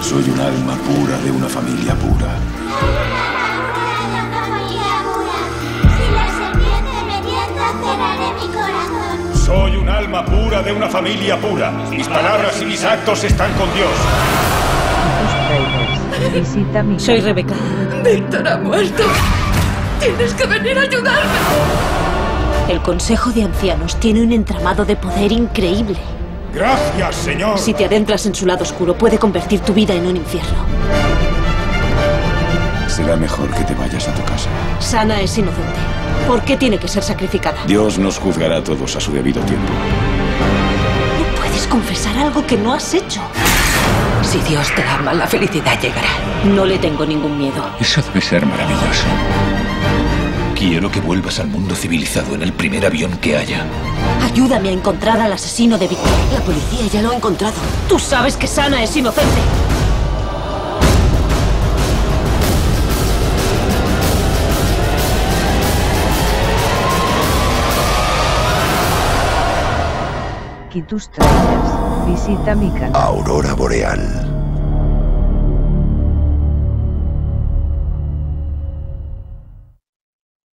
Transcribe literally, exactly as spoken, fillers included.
Soy un alma pura de una familia pura. Si la serpiente me tienta, cerraré mi corazón. Soy un alma pura de una familia pura. Mis palabras y mis actos están con Dios. Visita mi Soy Rebeca. Víctor ha muerto. Tienes que venir a ayudarme. El Consejo de Ancianos tiene un entramado de poder increíble. Gracias, Señor. Si te adentras en su lado oscuro, puede convertir tu vida en un infierno. Será mejor que te vayas a tu casa. Sana es inocente. ¿Por qué tiene que ser sacrificada? Dios nos juzgará a todos a su debido tiempo. No puedes confesar algo que no has hecho. Si Dios te ama, la felicidad llegará. No le tengo ningún miedo. Eso debe ser maravilloso. Quiero que vuelvas al mundo civilizado en el primer avión que haya. Ayúdame a encontrar al asesino de Víctor. La policía ya lo ha encontrado. Tú sabes que Sana es inocente. Kitus Trailers. Visita mi canal. Aurora boreal.